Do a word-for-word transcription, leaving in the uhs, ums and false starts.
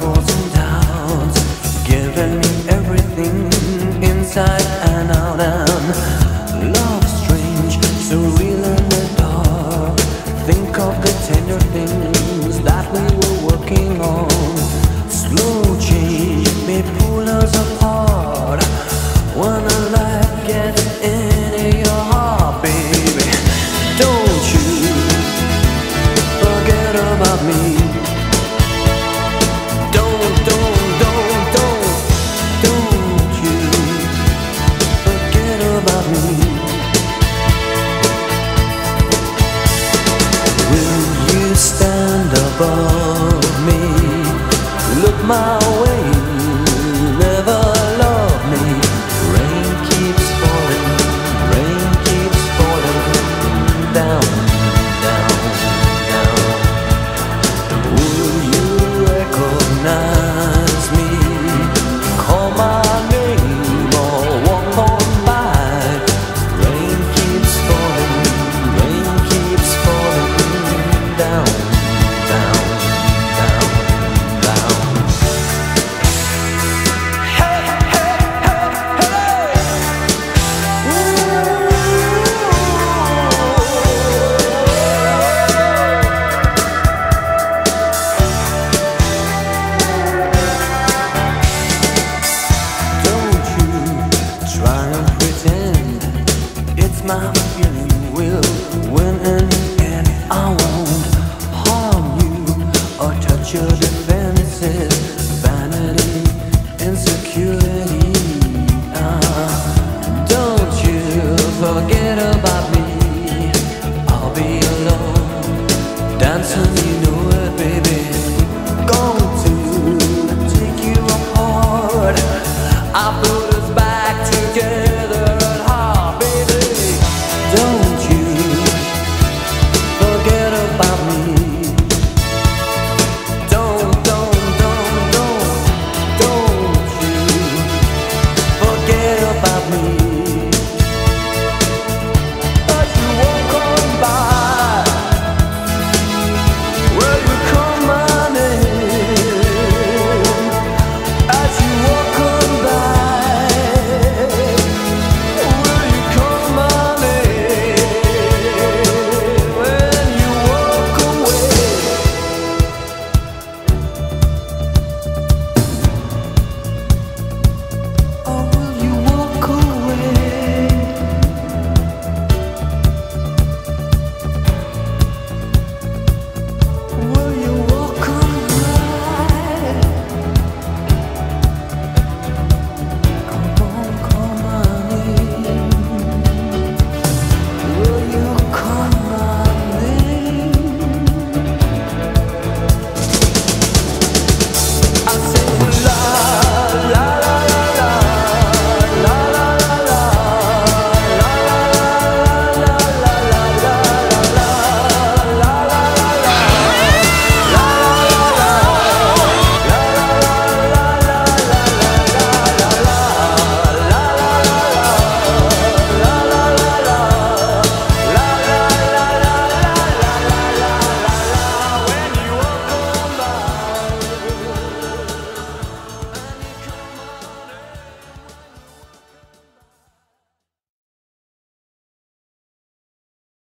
troubles and doubts, giving me everything inside and out. And love strange, surreal in the dark. Think of the tender things that we were working on. Slow change may pull us apart when a life gets into your heart, baby. Don't you forget about me. Don't, don't, don't, don't, don't you forget about me. Will you stand above me? Look my way, never love me. Rain keeps falling, rain keeps falling down, down, down. Will you recognize me? Call my name or walk on by. Rain keeps falling, rain keeps falling down, down, down, down. My feeling will win in the end. I won't harm you or touch your defenses.